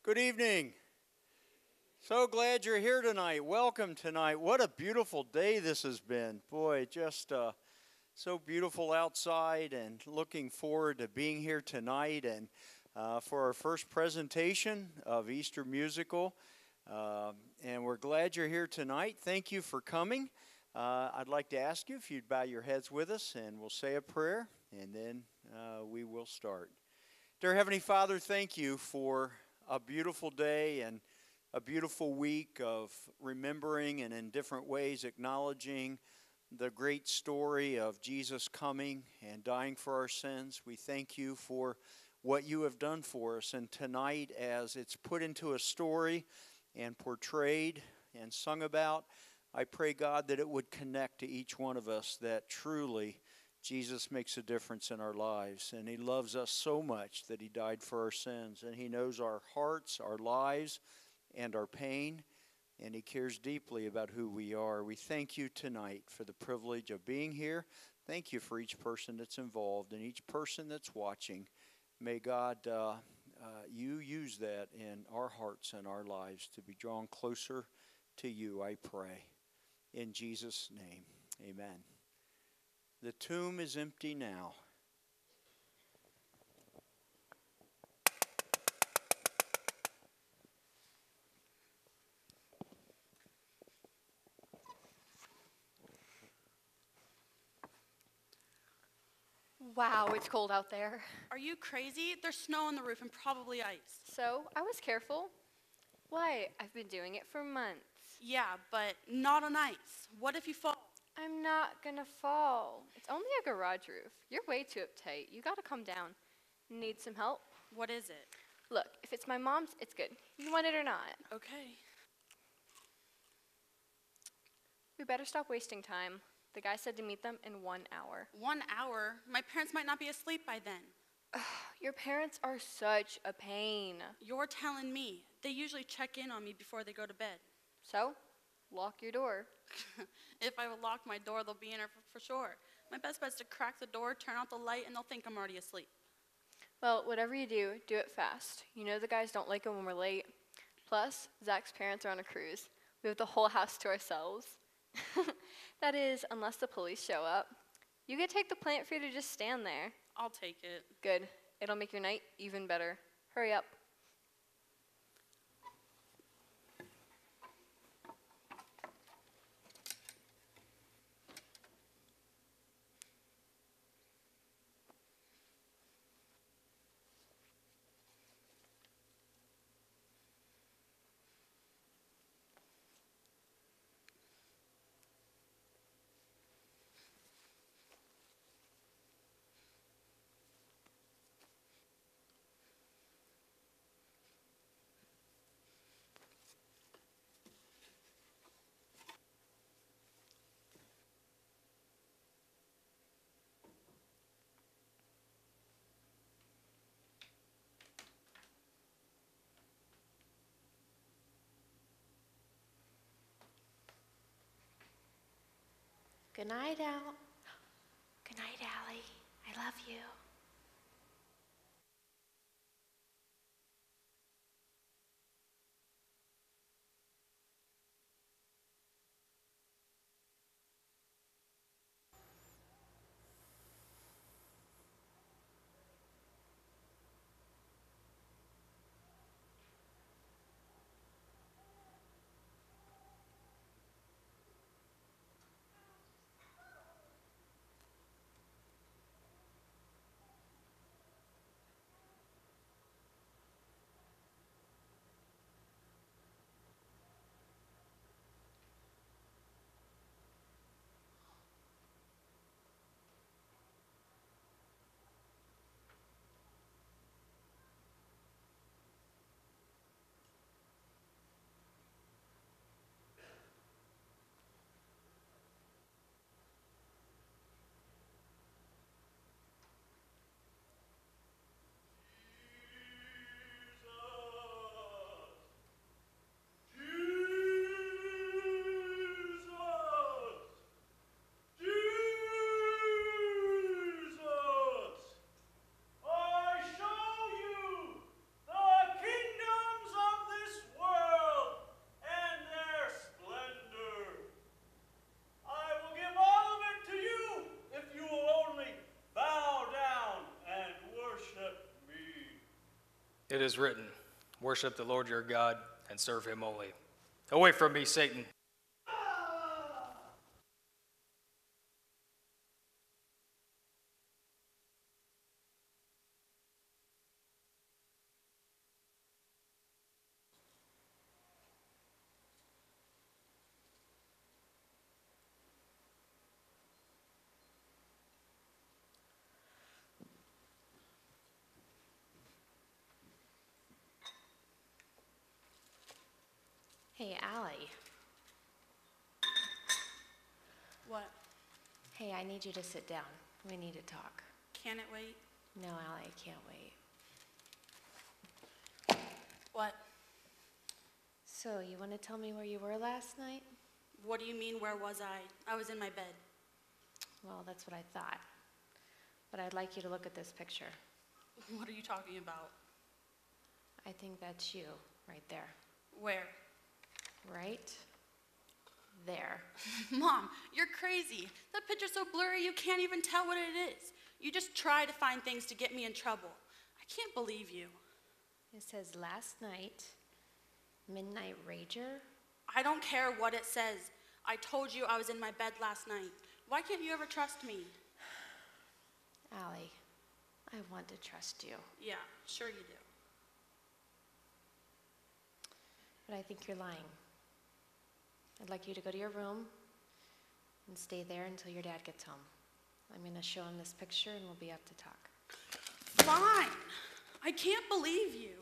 Good evening. So glad you're here tonight. Welcome tonight. What a beautiful day this has been. Boy, just so beautiful outside, and looking forward to being here tonight and for our first presentation of Easter Musical. And we're glad you're here tonight. Thank you for coming. I'd like to ask you if you'd bow your heads with us, and we'll say a prayer, and then we will start. Dear Heavenly Father, thank you for a beautiful day and a beautiful week of remembering and in different ways acknowledging the great story of Jesus coming and dying for our sins. We thank you for what you have done for us. And tonight, as it's put into a story and portrayed and sung about, I pray, God, that it would connect to each one of us, that truly Jesus makes a difference in our lives. And he loves us so much that he died for our sins. And he knows our hearts, our lives, and our pain, and he cares deeply about who we are. We thank you tonight for the privilege of being here. Thank you for each person that's involved and each person that's watching. May God, you use that in our hearts and our lives to be drawn closer to you, I pray. In Jesus' name, amen. The tomb is empty now. Wow, it's cold out there. Are you crazy? There's snow on the roof and probably ice. So, I was careful. Why? I've been doing it for months. Yeah, but not on ice. What if you fall? I'm not gonna fall. It's only a garage roof. You're way too uptight. You gotta calm down. Need some help? What is it? Look, if it's my mom's, it's good. You want it or not? Okay. We better stop wasting time. The guy said to meet them in 1 hour. 1 hour? My parents might not be asleep by then. Your parents are such a pain. You're telling me. They usually check in on me before they go to bed. So, lock your door. If I lock my door, they'll be in there for sure. My best bet is to crack the door, turn out the light, and they'll think I'm already asleep. Well, whatever you do it fast. You know the guys don't like it when we're late. Plus, Zach's parents are on a cruise. We have the whole house to ourselves. That is, unless the police show up. You could take the plant for you to just stand there. I'll take it. Good. It'll make your night even better. Hurry up. Good night, Al. Good night, Allie. I love you. It is written, worship the Lord your God and serve him only. Away from me, Satan. Hey, Allie. What? Hey, I need you to sit down. We need to talk. Can it wait? No, Allie, I can't wait. What? So, you want to tell me where you were last night? What do you mean, where was I? I was in my bed. Well, that's what I thought. But I'd like you to look at this picture. What are you talking about? I think that's you, right there. Where? Right there. Mom, you're crazy. That picture's so blurry you can't even tell what it is. You just try to find things to get me in trouble. I can't believe you. It says last night, Midnight Rager. I don't care what it says. I told you I was in my bed last night. Why can't you ever trust me? Allie, I want to trust you. Yeah, sure you do. But I think you're lying. I'd like you to go to your room and stay there until your dad gets home. I'm going to show him this picture and we'll be up to talk. Fine. I can't believe you.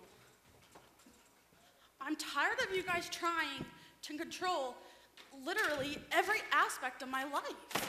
I'm tired of you guys trying to control literally every aspect of my life.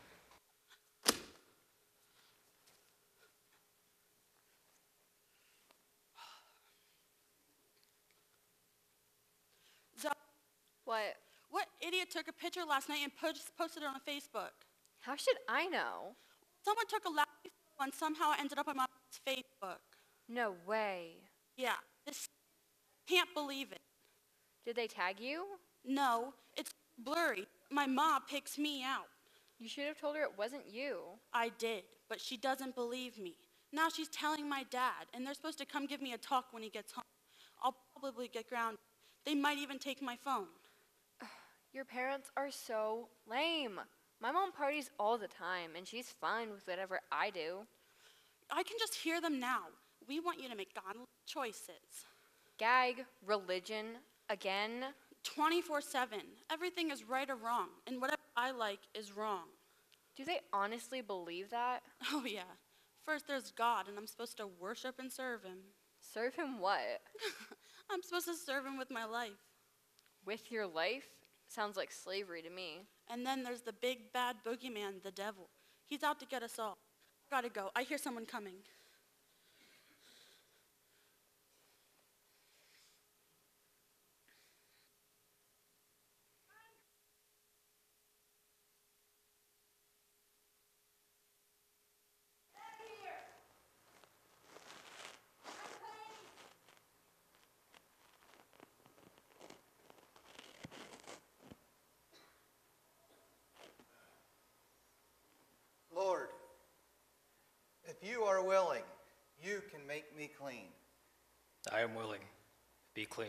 So, What? what idiot took a picture last night and posted it on Facebook? How should I know? Someone took a lousy photo and somehow it ended up on my Facebook. No way. Yeah, this can't believe it. Did they tag you? No, it's blurry. My mom picks me out. You should have told her it wasn't you. I did, but she doesn't believe me. Now she's telling my dad, and they're supposed to come give me a talk when he gets home. I'll probably get grounded. They might even take my phone. Your parents are so lame. My mom parties all the time, and she's fine with whatever I do. I can just hear them now. We want you to make godly choices. Gag, religion, again. 24/7. Everything is right or wrong, and whatever I like is wrong. Do they honestly believe that? Oh, yeah. First, there's God, and I'm supposed to worship and serve him. Serve him what? I'm supposed to serve him with my life. With your life? Sounds like slavery to me. And then there's the big bad boogeyman, the devil. He's out to get us all. Gotta go. I hear someone coming. Lord, if you are willing, you can make me clean. I am willing. Be clean.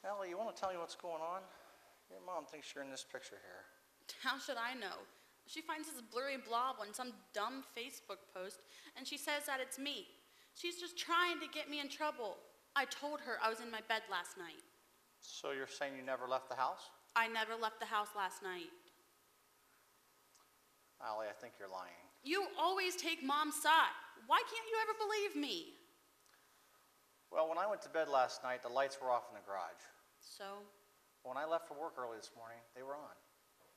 Allie, you want to tell me what's going on? Your mom thinks you're in this picture here. How should I know? She finds this blurry blob on some dumb Facebook post, and she says that it's me. She's just trying to get me in trouble. I told her I was in my bed last night. So you're saying you never left the house? I never left the house last night. Allie, I think you're lying. You always take Mom's side. Why can't you ever believe me? Well, when I went to bed last night, the lights were off in the garage. So? When I left for work early this morning, they were on.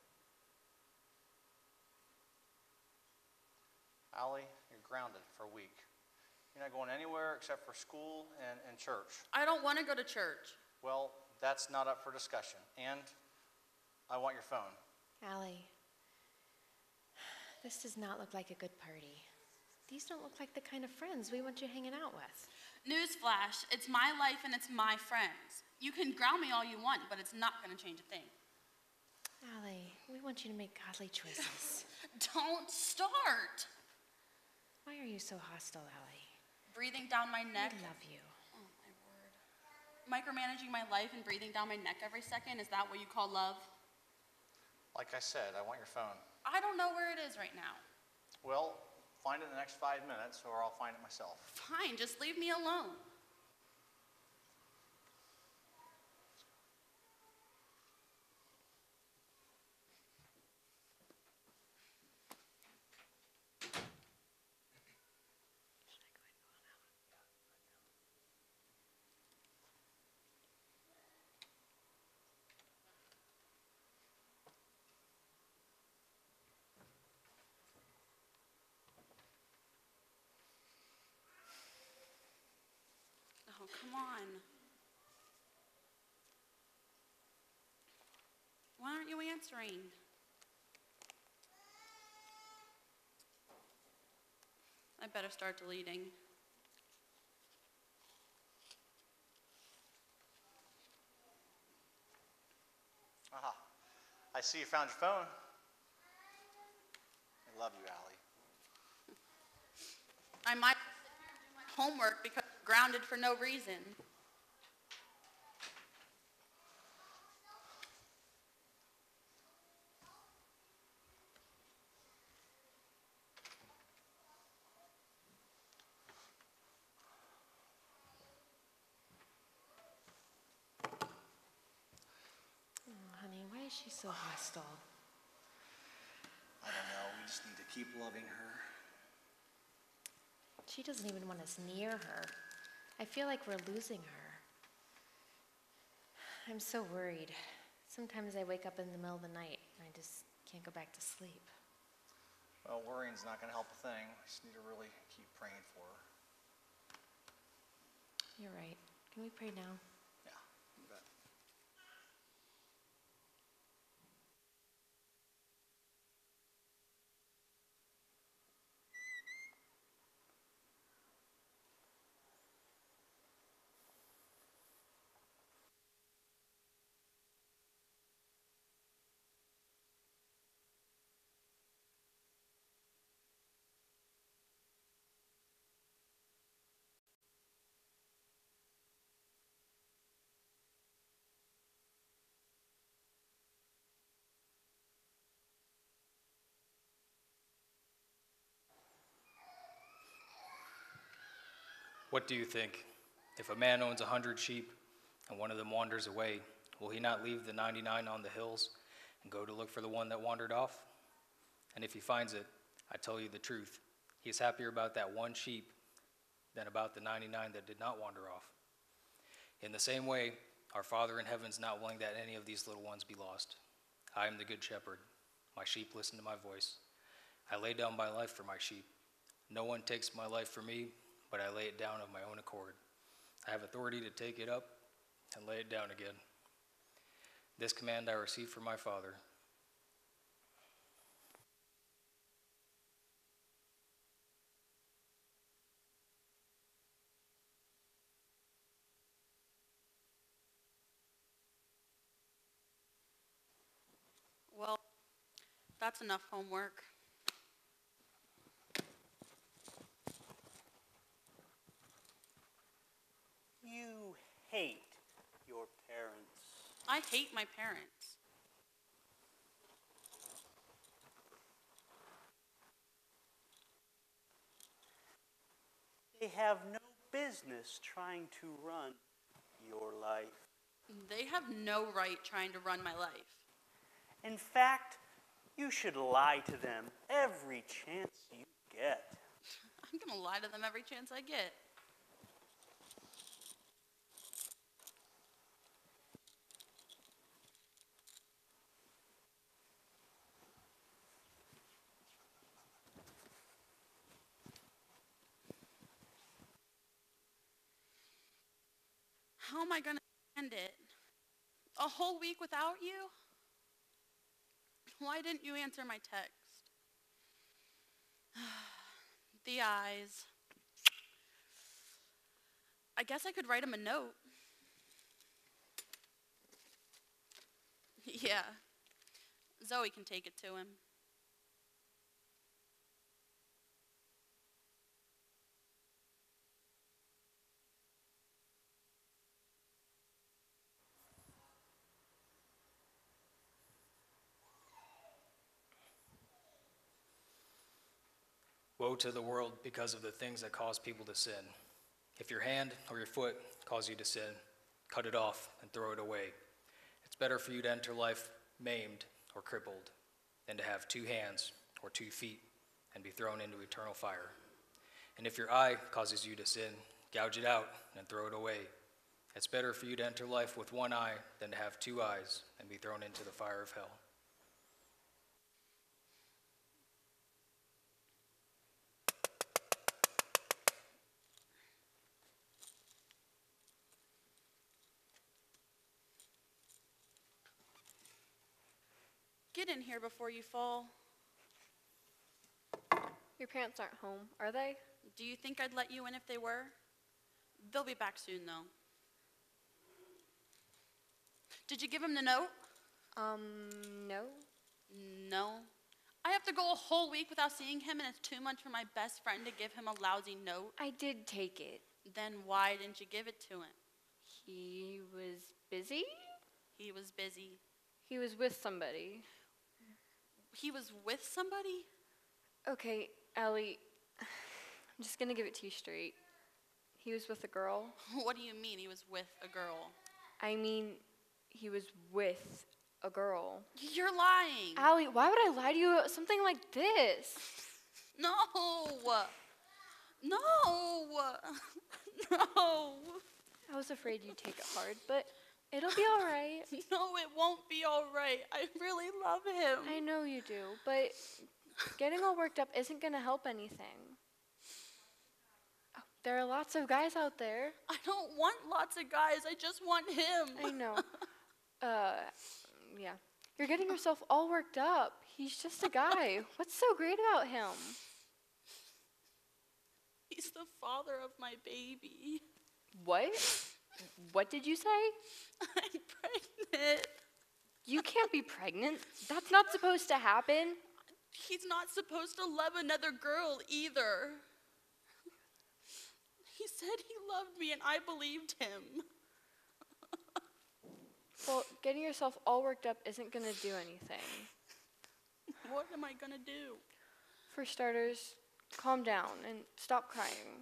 Allie, you're grounded for a week. You're not going anywhere except for school and church. I don't want to go to church. Well, that's not up for discussion. And I want your phone. Allie, this does not look like a good party. These don't look like the kind of friends we want you hanging out with. Newsflash, it's my life and it's my friends. You can ground me all you want, but it's not going to change a thing. Allie, we want you to make godly choices. Don't start. Why are you so hostile, Allie? Breathing down my neck. I love you. Oh, my word. Micromanaging my life and breathing down my neck every second, is that what you call love? Like I said, I want your phone. I don't know where it is right now. Well, find it in the next 5 minutes, or I'll find it myself. Fine, just leave me alone. Oh, come on. Why aren't you answering? I better start deleting. Aha. I see you found your phone. I love you, Allie. I might do my homework because I'm grounded for no reason. Oh, honey, why is she so hostile? I don't know. We just need to keep loving her. She doesn't even want us near her. I feel like we're losing her. I'm so worried. Sometimes I wake up in the middle of the night and I just can't go back to sleep. Well, worrying's not going to help a thing. I just need to really keep praying for her. You're right. Can we pray now? Yeah, you bet. What do you think? If a man owns 100 sheep and one of them wanders away, will he not leave the 99 on the hills and go to look for the one that wandered off? And if he finds it, I tell you the truth, he is happier about that one sheep than about the 99 that did not wander off. In the same way, our Father in heaven is not willing that any of these little ones be lost. I am the good shepherd. My sheep listen to my voice. I lay down my life for my sheep. No one takes my life from me, but I lay it down of my own accord. I have authority to take it up and lay it down again. This command I received from my Father. Well, that's enough homework. You hate your parents. I hate my parents. They have no business trying to run your life. They have no right trying to run my life. In fact, you should lie to them every chance you get. I'm gonna lie to them every chance I get. How am I gonna end it? A whole week without you? Why didn't you answer my text? The eyes. I guess I could write him a note. Yeah. Zoe can take it to him. Woe to the world because of the things that cause people to sin. If your hand or your foot cause you to sin, cut it off and throw it away. It's better for you to enter life maimed or crippled than to have 2 hands or 2 feet and be thrown into eternal fire. And if your eye causes you to sin, gouge it out and throw it away. It's better for you to enter life with 1 eye than to have 2 eyes and be thrown into the fire of hell. Get in here before you fall. Your parents aren't home, are they? Do you think I'd let you in if they were? They'll be back soon, though. Did you give him the note? No. No. I have to go a whole week without seeing him, and it's too much for my best friend to give him a lousy note. I did take it. Then why didn't you give it to him? He was busy? He was busy. He was with somebody. He was with somebody? Okay, Allie, I'm just gonna give it to you straight. He was with a girl. What do you mean he was with a girl? I mean, he was with a girl. You're lying. Allie, why would I lie to you about something like this? No. No. No. I was afraid you'd take it hard, but it'll be all right. No, it won't be all right. I really love him. I know you do, but getting all worked up isn't going to help anything. Oh, there are lots of guys out there. I don't want lots of guys. I just want him. I know. Yeah. You're getting yourself all worked up. He's just a guy. What's so great about him? He's the father of my baby. What? What did you say? I'm pregnant. You can't be pregnant. That's not supposed to happen. He's not supposed to love another girl either. He said he loved me and I believed him. Well, getting yourself all worked up isn't going to do anything. What am I gonna do? For starters, calm down and stop crying.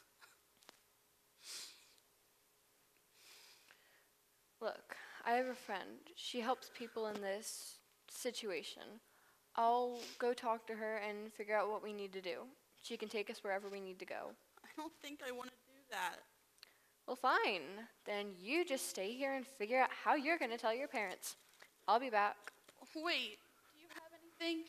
Look, I have a friend. She helps people in this situation. I'll go talk to her and figure out what we need to do. She can take us wherever we need to go. I don't think I want to do that. Well, fine. Then you just stay here and figure out how you're going to tell your parents. I'll be back. Wait, do you have anything?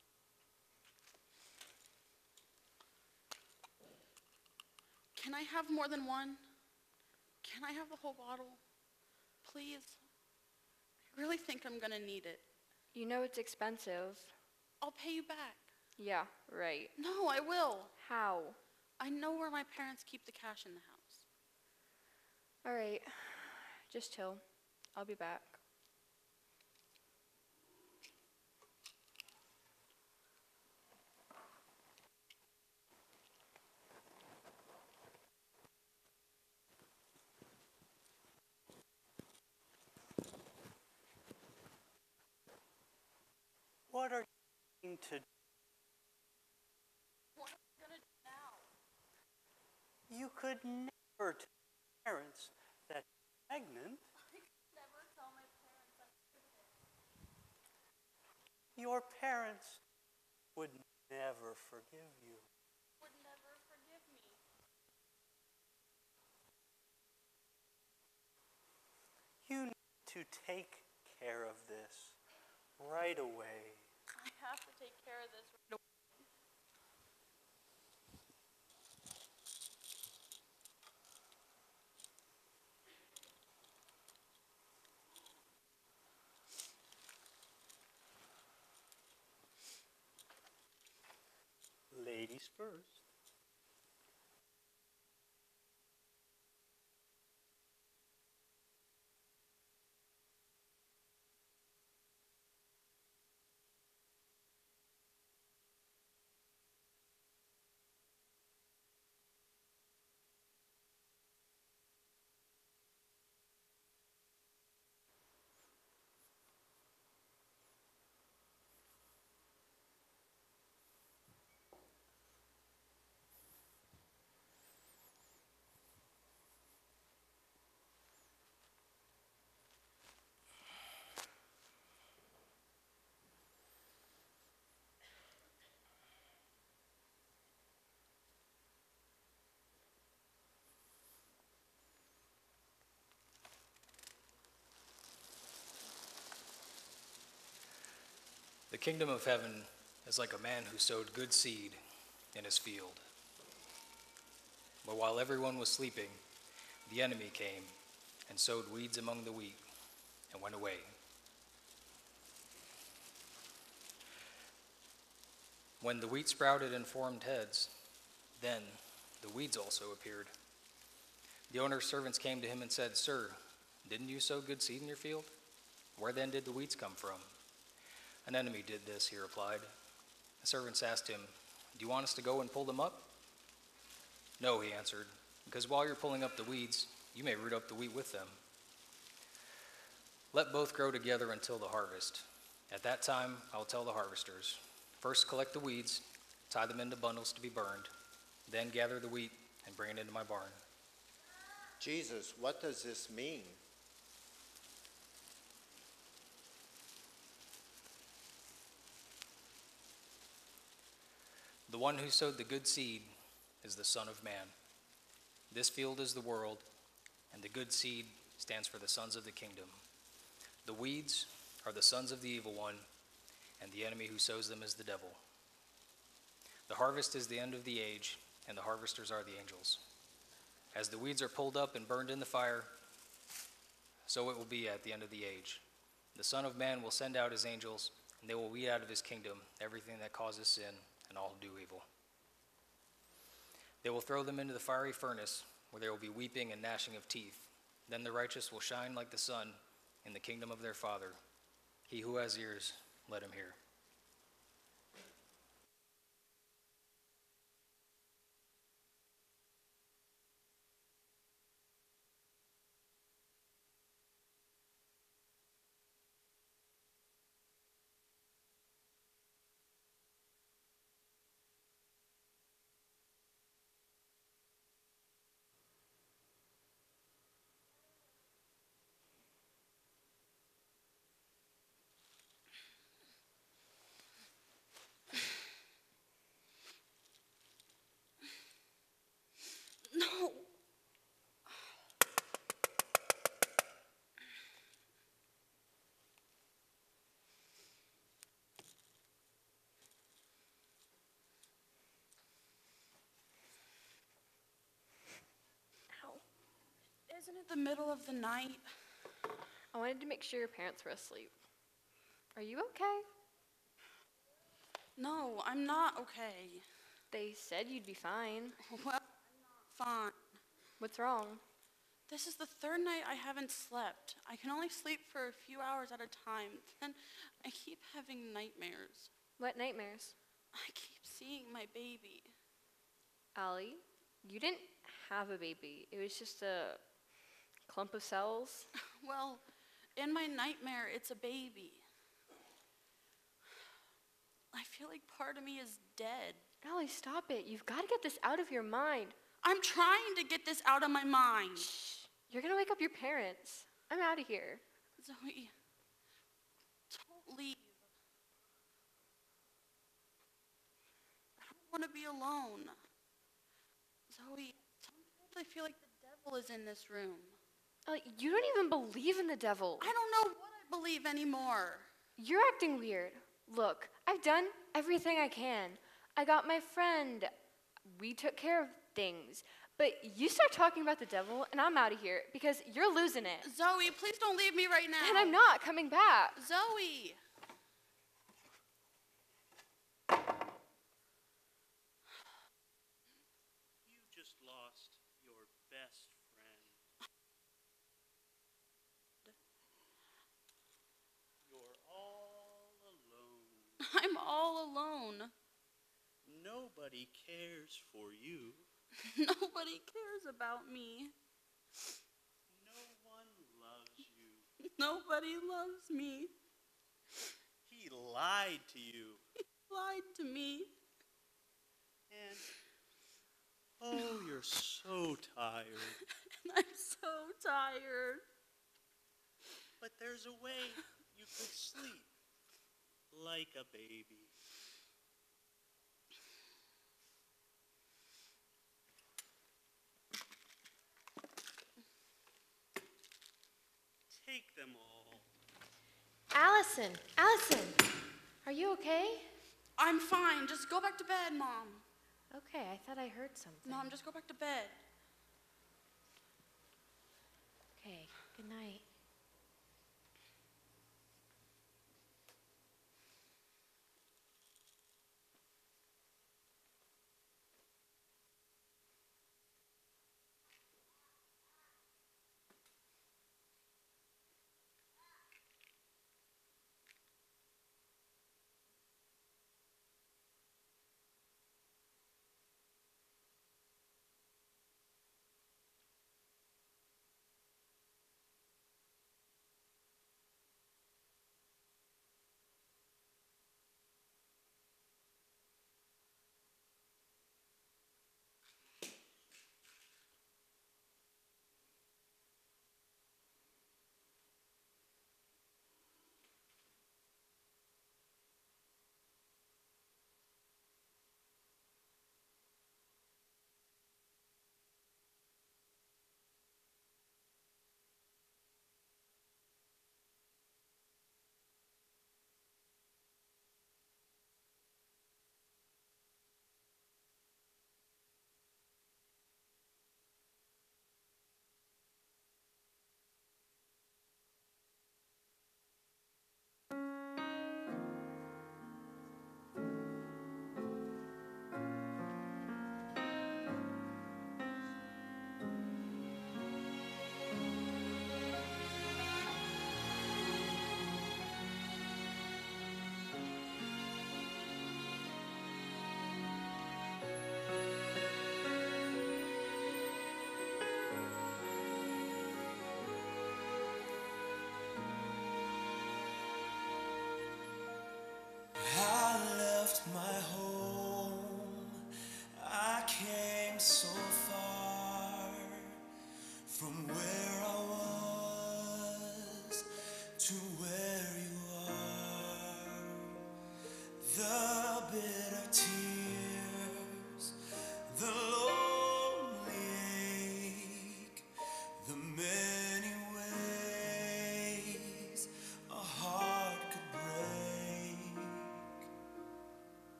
Can I have more than one? Can I have the whole bottle? Please. I really think I'm gonna need it. You know it's expensive. I'll pay you back. Yeah, right. No, I will. How? I know where my parents keep the cash in the house. All right. Just chill. I'll be back. going to do? What am I gonna do now? You could never tell parents that you're pregnant. I could never tell my parents I'm pregnant. Your parents would never forgive you. Would never forgive me. You need to take care of this right away. I have to take care of this right away. Ladies first. The kingdom of heaven is like a man who sowed good seed in his field. But while everyone was sleeping, the enemy came and sowed weeds among the wheat and went away. When the wheat sprouted and formed heads, then the weeds also appeared. The owner's servants came to him and said, "Sir, didn't you sow good seed in your field? Where then did the weeds come from?" "An enemy did this," he replied. The servants asked him, "Do you want us to go and pull them up?" "No," he answered, "because while you're pulling up the weeds, you may root up the wheat with them. Let both grow together until the harvest. At that time, I will tell the harvesters, first collect the weeds, tie them into bundles to be burned, then gather the wheat and bring it into my barn." Jesus, what does this mean? The one who sowed the good seed is the Son of Man. This field is the world, and the good seed stands for the sons of the kingdom. The weeds are the sons of the evil one, and the enemy who sows them is the devil. The harvest is the end of the age, and the harvesters are the angels. As the weeds are pulled up and burned in the fire, so it will be at the end of the age. The Son of Man will send out his angels, and they will weed out of his kingdom everything that causes sin and all who do evil. They will throw them into the fiery furnace, where there will be weeping and gnashing of teeth. Then the righteous will shine like the sun in the kingdom of their Father. He who has ears, let him hear. No. Ow. Isn't it the middle of the night? I wanted to make sure your parents were asleep. Are you okay? No, I'm not okay. They said you'd be fine. Well, I'm not fine. What's wrong? This is the third night I haven't slept. I can only sleep for a few hours at a time. Then I keep having nightmares. What nightmares? I keep seeing my baby. Allie, you didn't have a baby. It was just a clump of cells. Well, in my nightmare, it's a baby. I feel like part of me is dead. Allie, stop it. You've got to get this out of your mind. I'm trying to get this out of my mind. Shh. You're going to wake up your parents. I'm out of here. Zoe, don't leave. I don't want to be alone. Zoe, sometimes I feel like the devil is in this room. You don't even believe in the devil. I don't know what I believe anymore. You're acting weird. Look, I've done everything I can. I got my friend. We took care of things. But you start talking about the devil, and I'm out of here because you're losing it. Zoe, please don't leave me right now. And I'm not coming back. Zoe! You just lost your best friend. You're all alone. I'm all alone. Nobody cares for you. Nobody cares about me. No one loves you. Nobody loves me. He lied to you. He lied to me. And, oh, you're so tired. And I'm so tired. But there's a way you could sleep like a baby. Take them all. Allison, are you okay? I'm fine. Just go back to bed, Mom. Okay, I thought I heard something. Mom, just go back to bed. Okay, good night.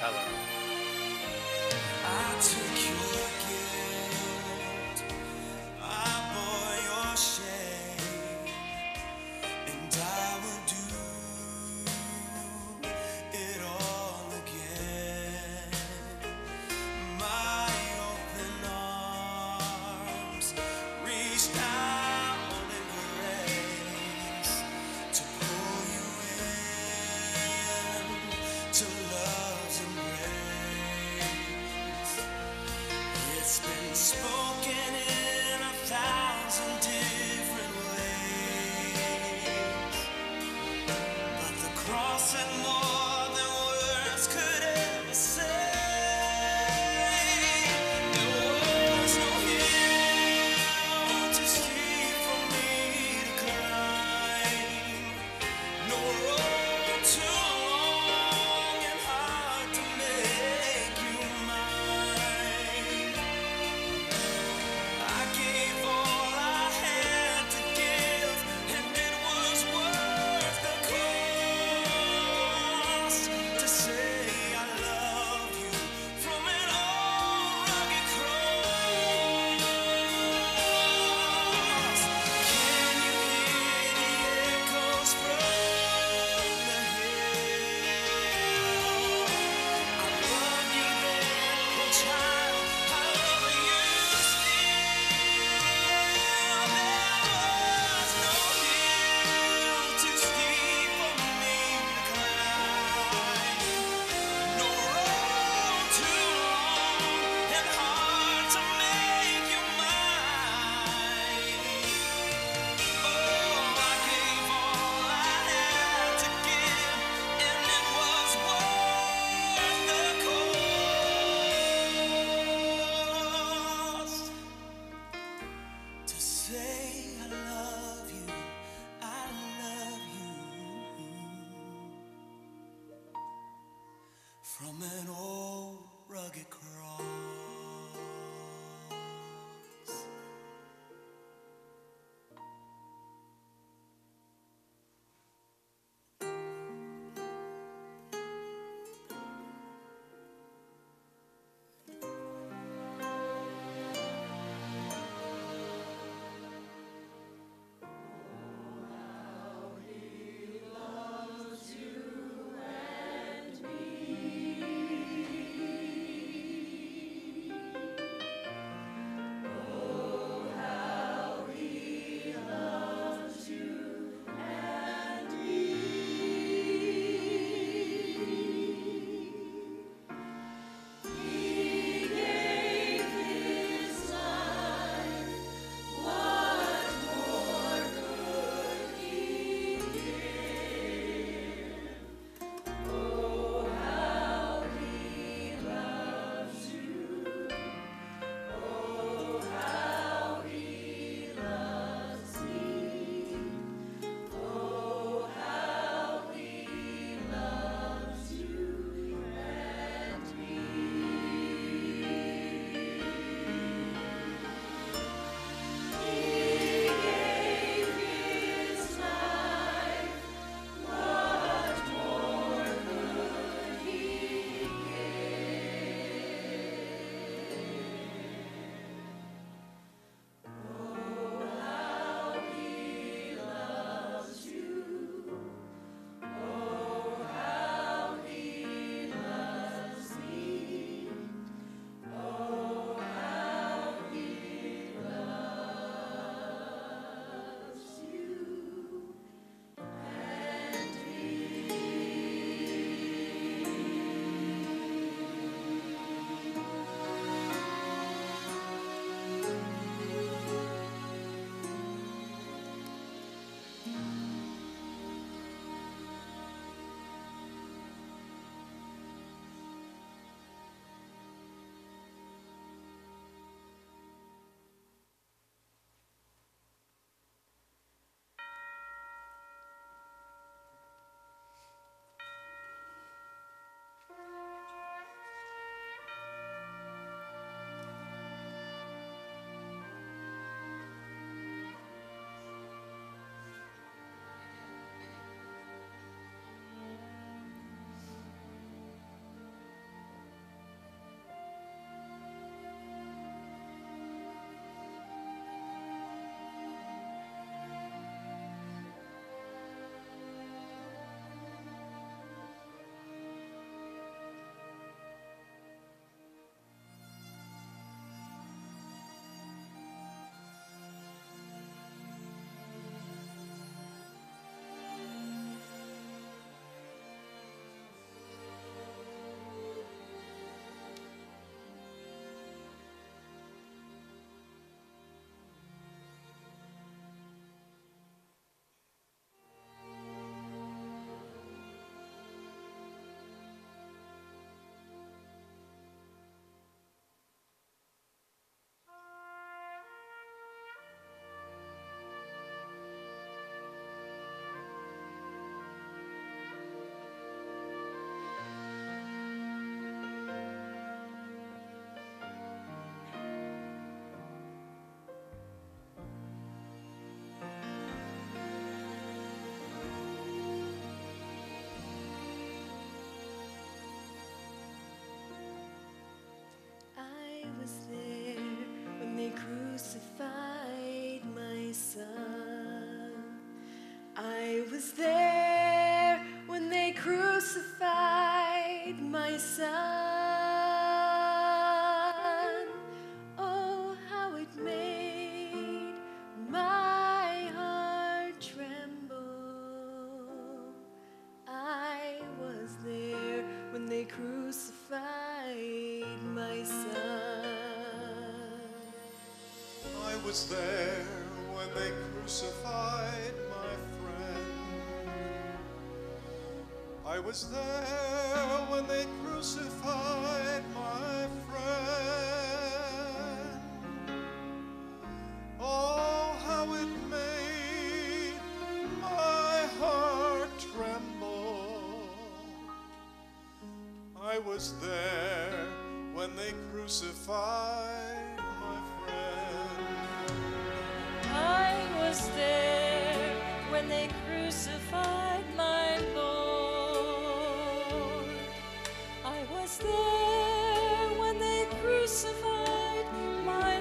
Tyler. I took your guilt, I bore your shame, and I will do it all again. My open arms reached out in grace to pull you in to love's embrace. It's been spoken in 1,000 different ways, but the cross had more than words could ever say. There was no hill too steep for me to climb, no road too long and hard to make you mine. I gave all I had to give, and it was worth the cost to say I love you from an old rugged cross. Can you hear the echoes from the hill? I love you then, oh child, I love you still. There was no hill too steep for me to climb, no road too long and hard to make you mine. Oh, I gave all I had to give, and it was worth the cost to say I love you, from an old rugged cross. son. Oh, how it made my heart tremble. I was there when they crucified my son. I was there when they crucified my friend. I was there when they crucified my friend. Oh, how it made my heart tremble. I was there when they crucified my friend. I was there when they crucified my Lord. I was there when they crucified my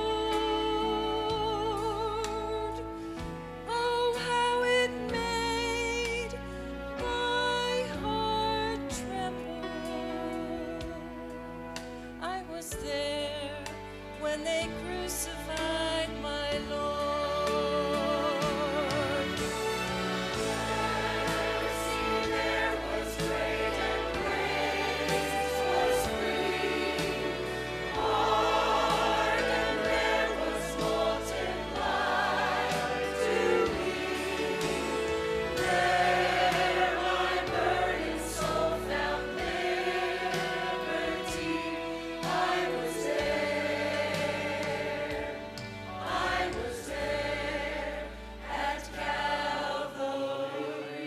Lord. Oh, how it made my heart tremble. I was there when they crucified my Lord. See, there was great and grace was free. Pardon there was multiplied to me. There my burdened soul found liberty. I was there at Calvary.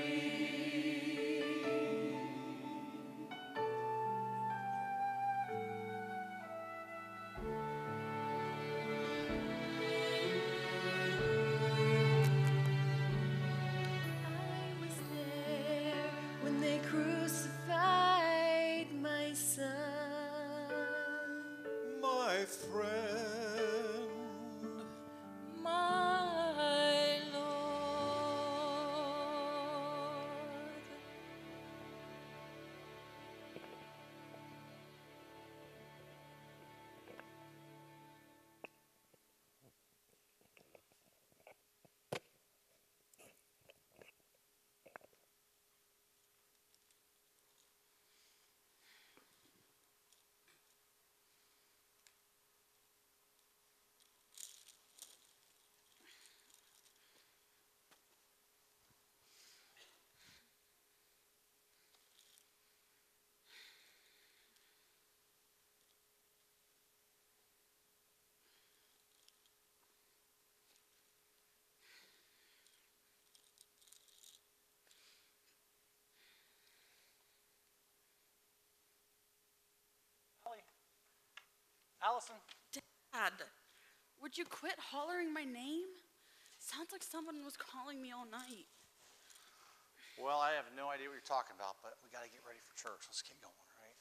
I was there when they crucified my son. My friend, My Lord. Allison? Dad, would you quit hollering my name? Sounds like someone was calling me all night. Well, I have no idea what you're talking about, but we got to get ready for church. Let's get going, all right?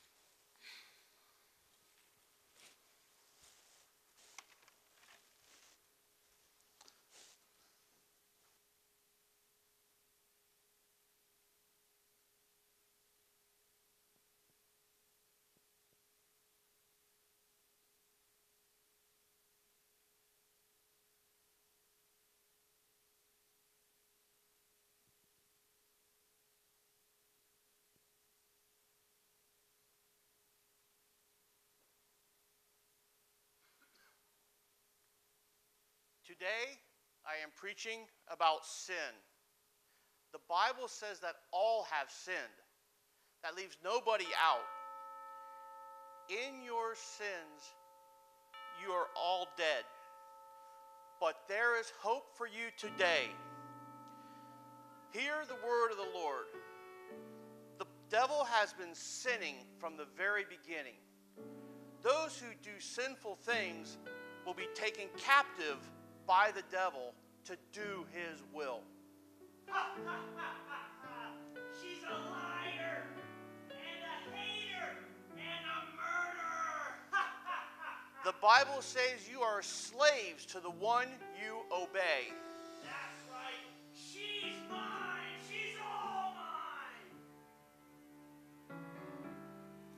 Today, I am preaching about sin. The Bible says that all have sinned. That leaves nobody out. In your sins, you are all dead. But there is hope for you today. Hear the word of the Lord. The devil has been sinning from the very beginning. Those who do sinful things will be taken captive by the devil to do his will. She's a liar and a hater and a murderer. The Bible says you are slaves to the one you obey. That's right. She's mine. She's all mine.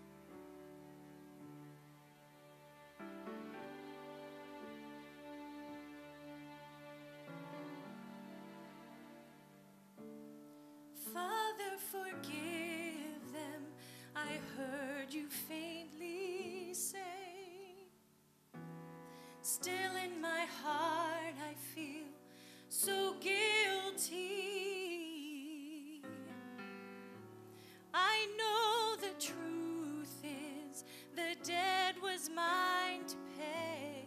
forgive them, I heard you faintly say. Still in my heart I feel so guilty. I know the truth is the debt was mine to pay.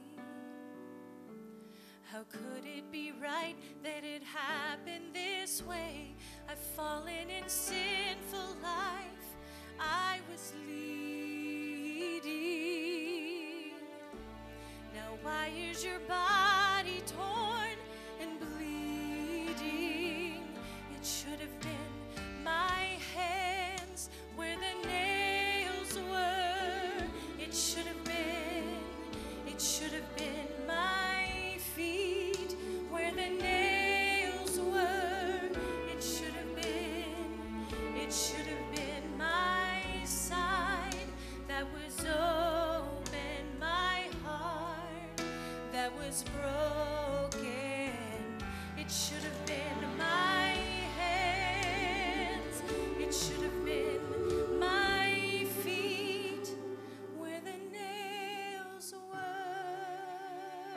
How could it be right that it happened this way? I've fallen in sinful life, I was leading. Now why is your body torn and bleeding? It should have been my hands where the nails were. It should have been my feet where the nails were. It should have been my side that was open, my heart that was broken. It should have been my hands. It should have been my feet where the nails were.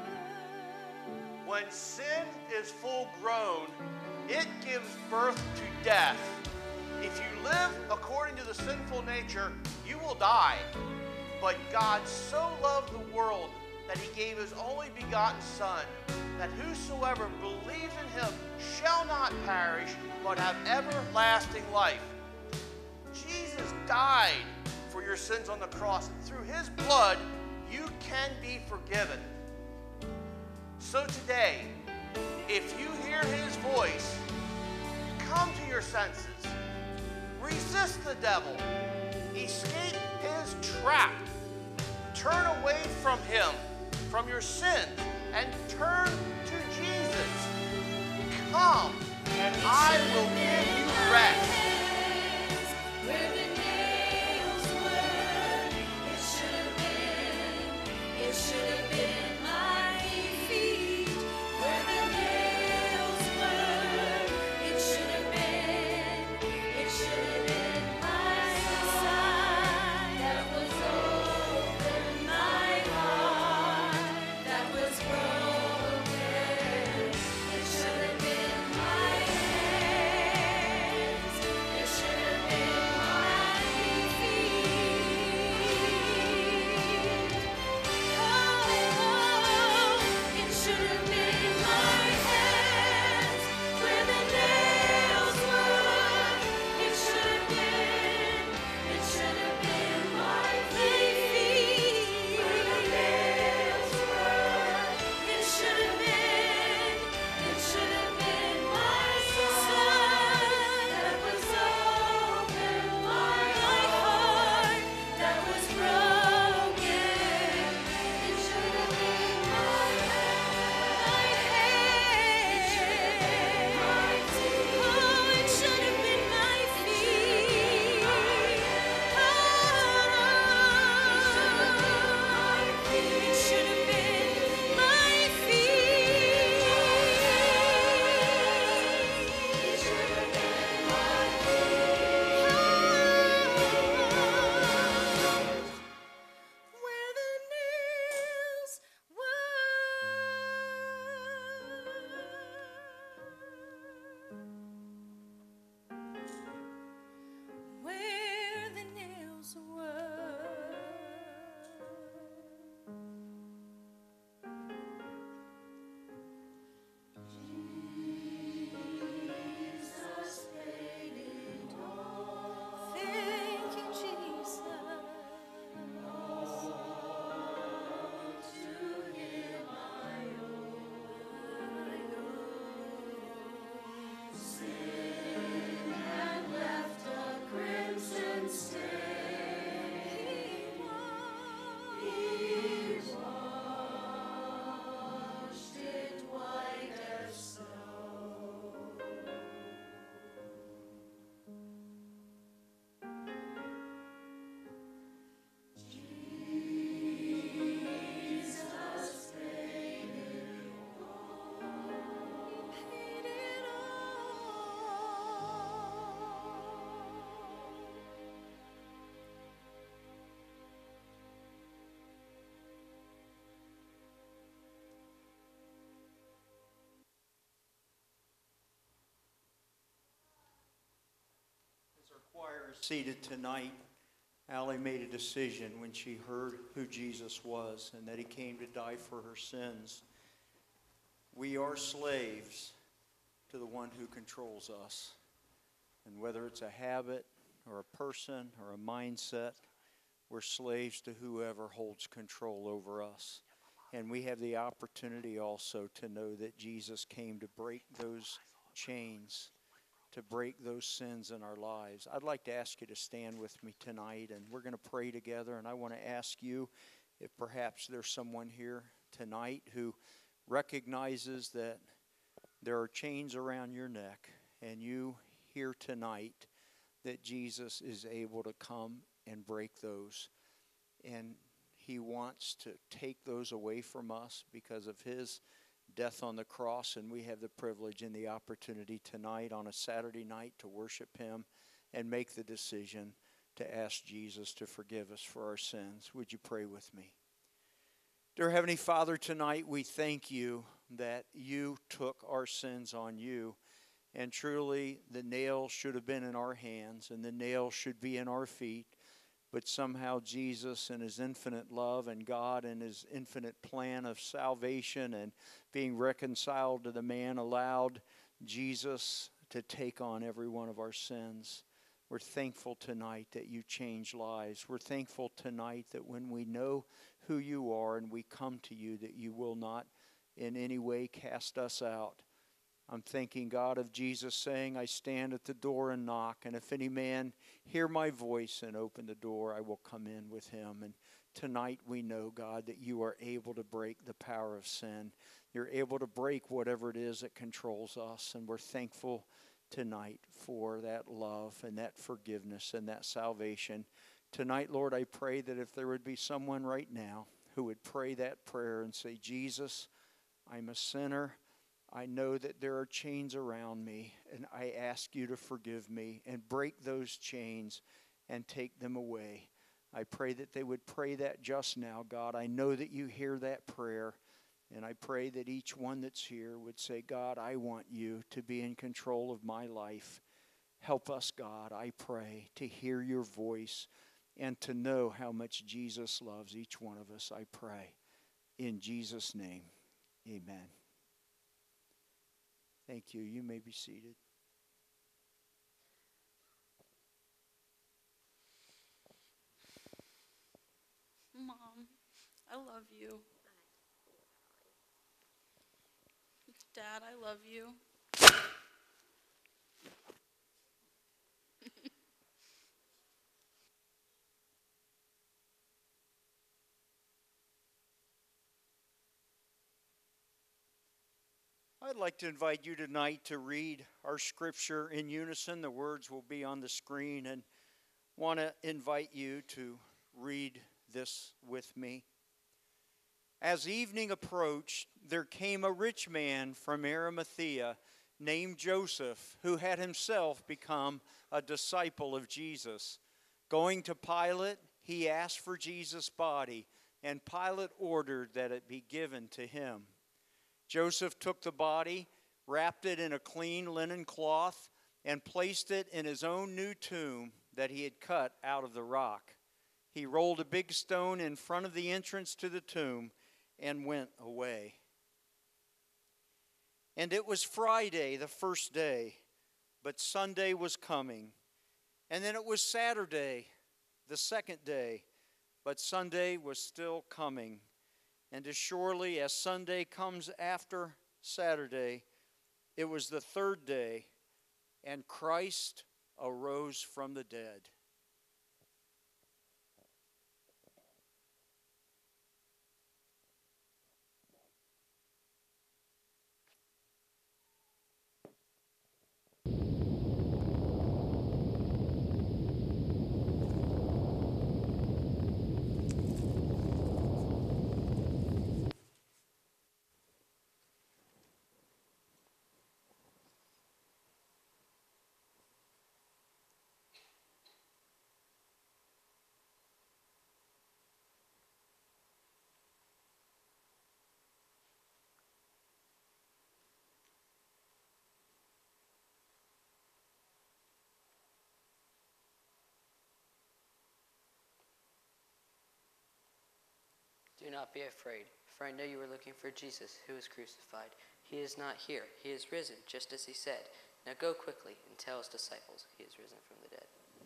When sin is full grown, it gives birth to death. If you live according to the sinful nature, you will die. But God so loved the world that he gave his only begotten Son, that whosoever believes in him shall not perish, but have everlasting life. Jesus died for your sins on the cross. Through his blood, you can be forgiven. So today, if you hear his voice, come to your senses. Resist the devil. Escape his trap. Turn away from him, from your sins, and turn to Jesus. Come, and I will give you rest. Where the nails were, it should have been my feet. Where the nails were, it should have been my side that was open, my heart that was broken. It should have been my hands. Seated tonight, Allie made a decision when she heard who Jesus was and that he came to die for her sins. We are slaves to the one who controls us. And whether it's a habit or a person or a mindset, we're slaves to whoever holds control over us. And we have the opportunity also to know that Jesus came to break those chains, to break those sins in our lives. I'd like to ask you to stand with me tonight, and we're going to pray together. And I want to ask you if perhaps there's someone here tonight who recognizes that there are chains around your neck, and you hear tonight that Jesus is able to come and break those. And he wants to take those away from us because of his death on the cross, and we have the privilege and the opportunity tonight on a Saturday night to worship him and make the decision to ask Jesus to forgive us for our sins. Would you pray with me? Dear Heavenly Father, tonight we thank you that you took our sins on you, and truly the nail should have been in our hands and the nail should be in our feet. But somehow Jesus in his infinite love and God in his infinite plan of salvation and being reconciled to the man allowed Jesus to take on every one of our sins. We're thankful tonight that you change lives. We're thankful tonight that when we know who you are and we come to you, that you will not in any way cast us out. I'm thanking God of Jesus saying, I stand at the door and knock, and if any man hear my voice and open the door, I will come in with him. And tonight we know, God, that you are able to break the power of sin. You're able to break whatever it is that controls us, and we're thankful tonight for that love and that forgiveness and that salvation. Tonight, Lord, I pray that if there would be someone right now who would pray that prayer and say, Jesus, I'm a sinner. I know that there are chains around me, and I ask you to forgive me and break those chains and take them away. I pray that they would pray that just now, God. I know that you hear that prayer, and I pray that each one that's here would say, God, I want you to be in control of my life. Help us, God, I pray, to hear your voice and to know how much Jesus loves each one of us, I pray. In Jesus' name, amen. Thank you. You may be seated. Mom, I love you. Dad, I love you. I'd like to invite you tonight to read our scripture in unison. The words will be on the screen, and want to invite you to read this with me. As evening approached, there came a rich man from Arimathea named Joseph, who had himself become a disciple of Jesus. Going to Pilate, he asked for Jesus' body, and Pilate ordered that it be given to him. Joseph took the body, wrapped it in a clean linen cloth, and placed it in his own new tomb that he had cut out of the rock. He rolled a big stone in front of the entrance to the tomb and went away. And it was Friday, the first day, but Sunday was coming. And then it was Saturday, the second day, but Sunday was still coming. And as surely as Sunday comes after Saturday, it was the third day, and Christ arose from the dead. not be afraid, for I know you are looking for Jesus, who was crucified. He is not here. He is risen, just as he said. Now go quickly and tell his disciples he is risen from the dead.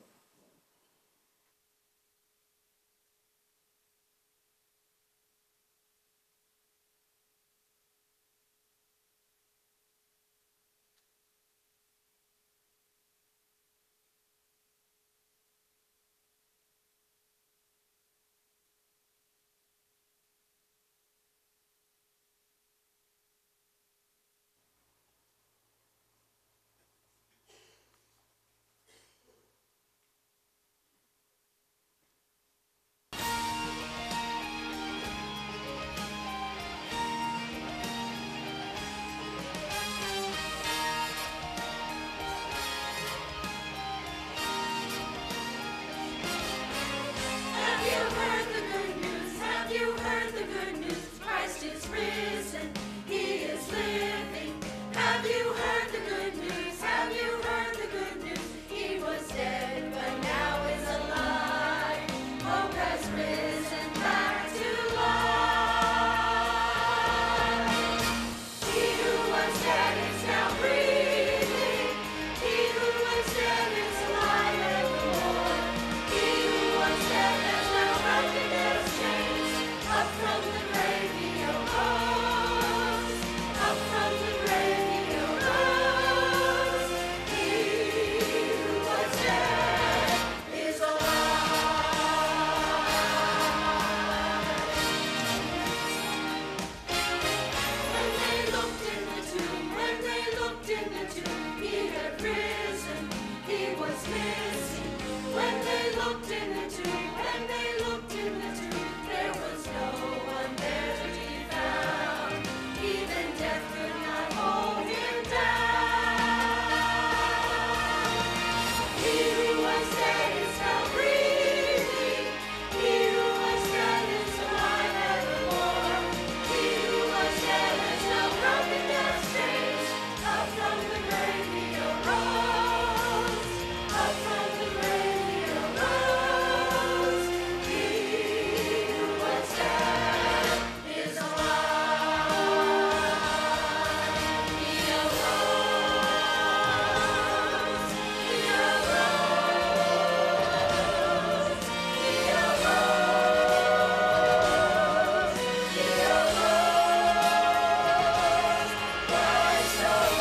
Have you heard the good news? Have you heard the good news? Christ is risen. He is living. Have you heard the good news? Have you heard the good news? He was dead, but now is alive. Hope has risen back to life. He who was dead is now breathing. He who was dead is alive evermore. He who was dead has now broken his chains. Up from the grave he arose. Up from the grave he arose. He who was dead is alive. When they looked in the tomb, when they looked in the tomb, he had risen. He was missing. When they looked in the tomb, when they looked in the tomb, there was no one there to be found. Even death could not hold him down. He who was dead is now breathing. He who was dead is alive evermore. He who was dead has now broken death's chains. Up from the grave he arose. Up from the grave he arose. He who was dead is alive. He arose. He arose. He arose. He arose. Christ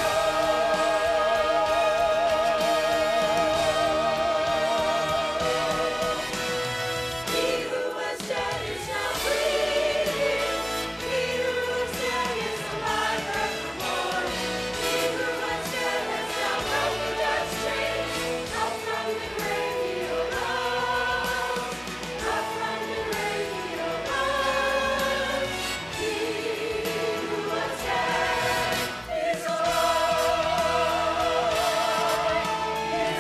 He who was dead is now breathing. He who was dead is alive evermore. He who was dead has now broken death's chains. Up from the grave he arose. Up from the grave he arose. He who was dead is alive. Is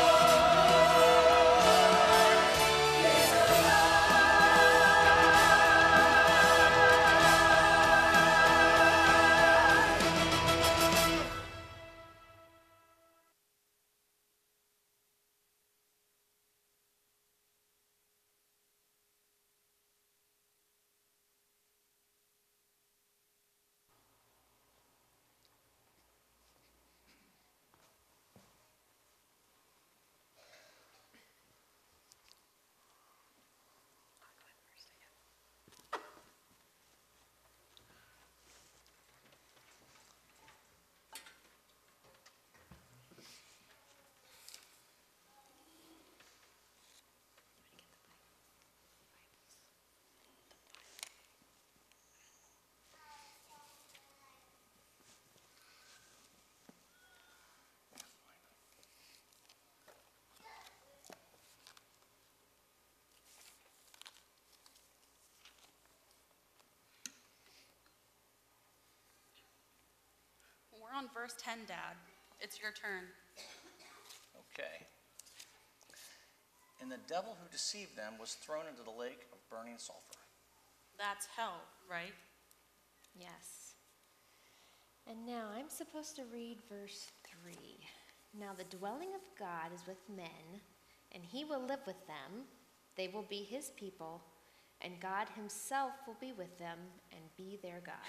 We're on verse 10, Dad. It's your turn. Okay. And the devil who deceived them was thrown into the lake of burning sulfur. That's hell, right? Yes. And now I'm supposed to read verse 3. Now the dwelling of God is with men, and he will live with them. They will be his people, and God himself will be with them and be their God.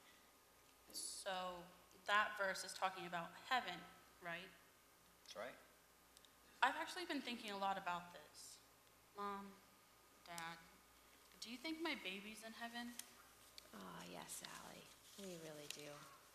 So that verse is talking about heaven, right? That's right. I've actually been thinking a lot about this. Mom, Dad, do you think my baby's in heaven? Oh, yes, Allie. We really do.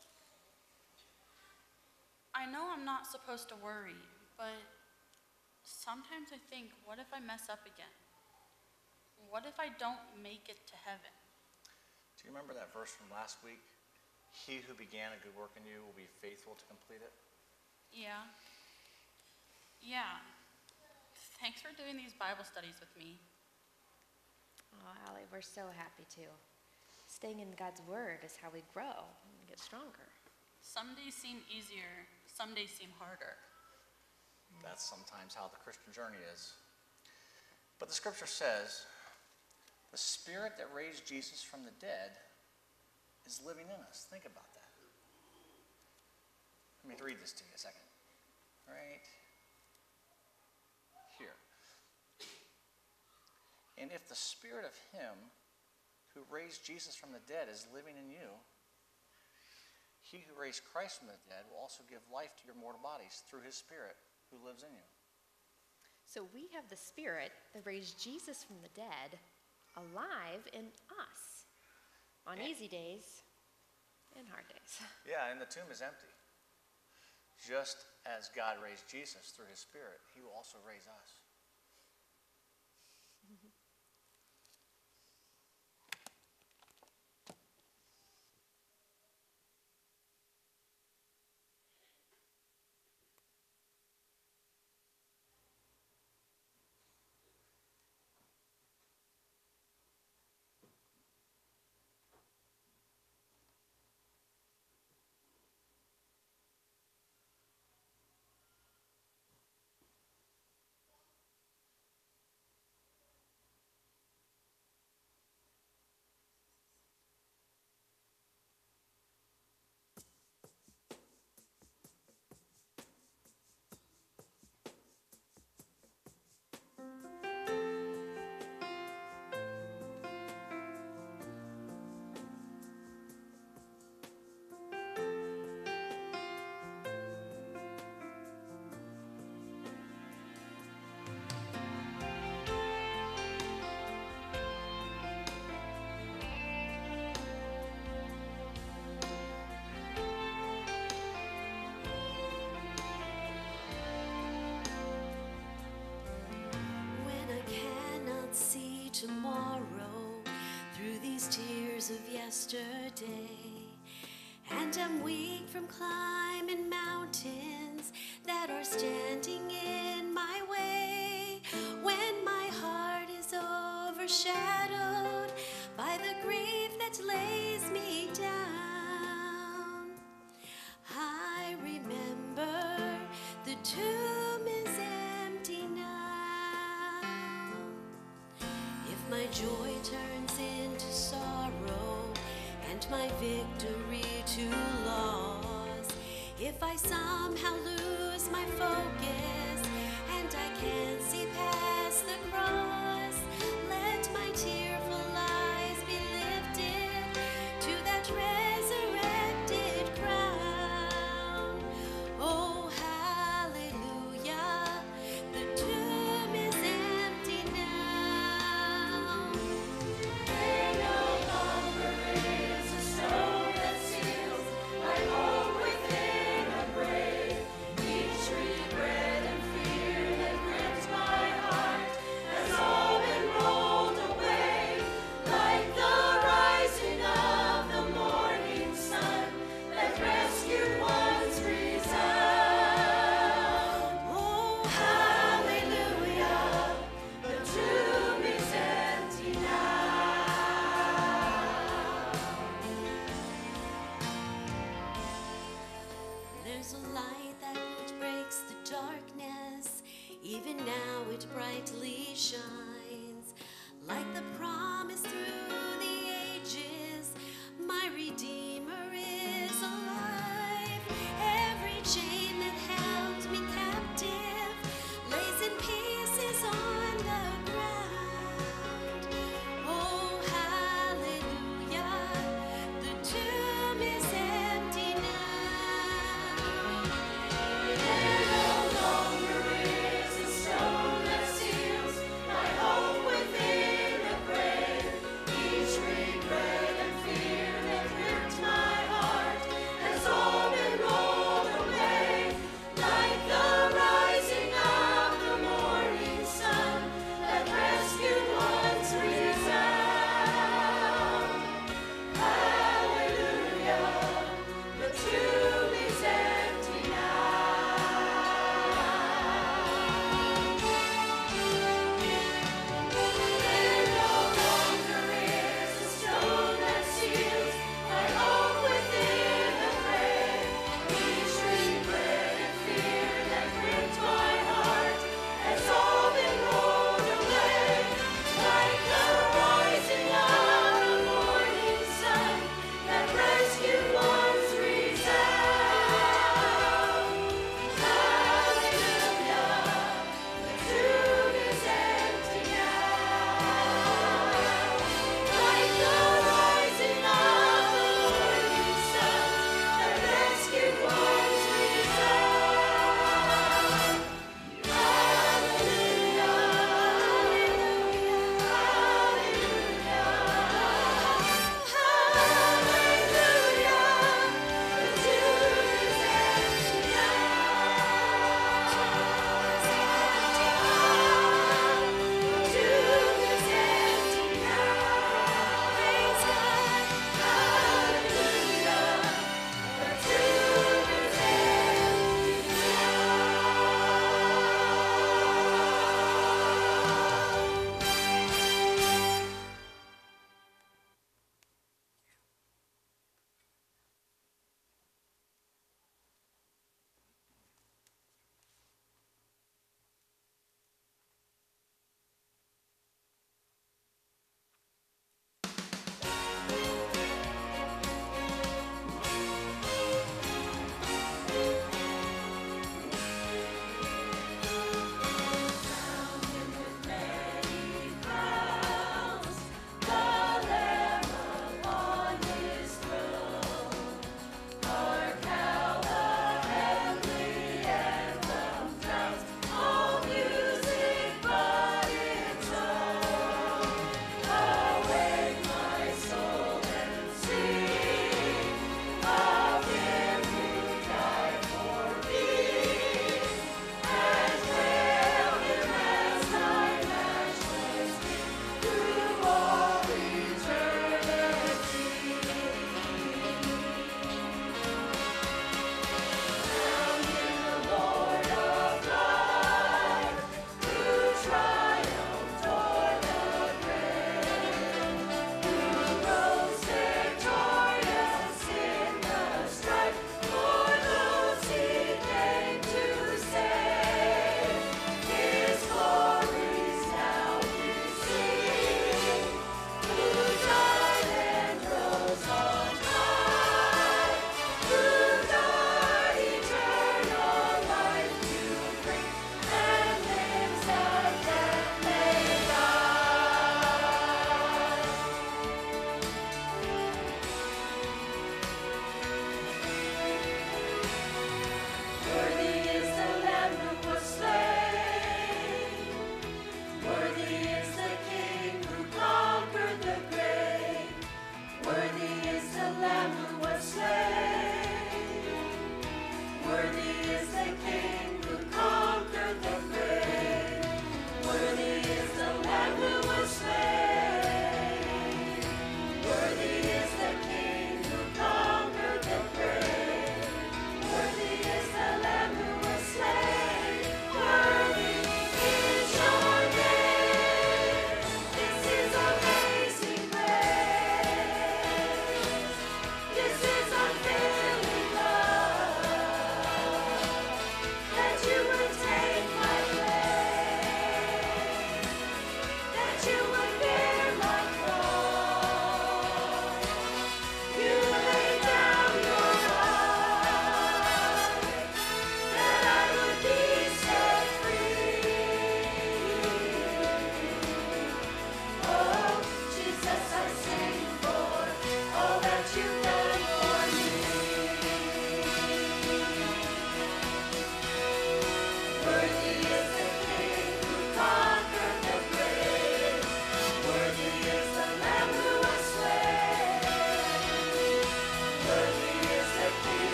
I know I'm not supposed to worry, but sometimes I think, what if I mess up again? What if I don't make it to heaven? Do you remember that verse from last week? He who began a good work in you will be faithful to complete it. Yeah. Yeah. Thanks for doing these Bible studies with me. Oh, Allie, we're so happy too. Staying in God's Word is how we grow and get stronger. Some days seem easier, some days seem harder. That's sometimes how the Christian journey is. But the scripture says, the Spirit that raised Jesus from the dead is living in us. Think about that. Let me read this to you a second. Right here. And if the Spirit of Him who raised Jesus from the dead is living in you, He who raised Christ from the dead will also give life to your mortal bodies through His Spirit who lives in you. So we have the Spirit that raised Jesus from the dead alive in us on easy days and hard days. Yeah, and the tomb is empty. Just as God raised Jesus through His Spirit, He will also raise us. When I cannot see tomorrow through these tears of yesterday, and I'm weak from climbing mountains that are standing in my way, when my heart is overshadowed by the grief that lays me down, I remember the tomb is empty now. If my joy turns into sorrow and my victory to loss, if I somehow lose my focus and I can't see past the cross, let my tearful eyes be lifted to that resurrected crown. Oh, hallelujah, the tomb is empty now. There no longer is a stone that seals my hope within a grave. Each regret and fear that grips my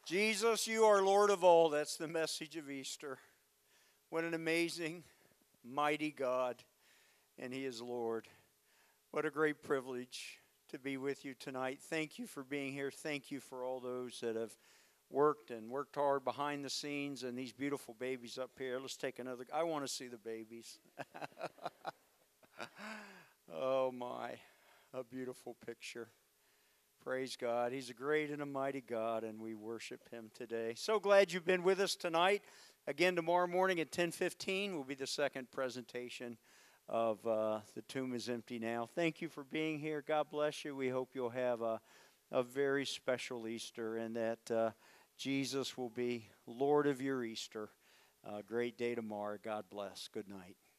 Jesus, you are Lord of all. That's the message of Easter. What an amazing, mighty God, and He is Lord. What a great privilege to be with you tonight. Thank you for being here. Thank you for all those that have worked hard behind the scenes, and these beautiful babies up here. Let's take another. I want to see the babies. Oh my, a beautiful picture. Praise God. He's a great and a mighty God, and we worship Him today. So glad you've been with us tonight. Again, tomorrow morning at 10:15 will be the second presentation of The Tomb is Empty Now. Thank you for being here. God bless you. We hope you'll have a very special Easter, and that Jesus will be Lord of your Easter. Great day tomorrow. God bless. Good night.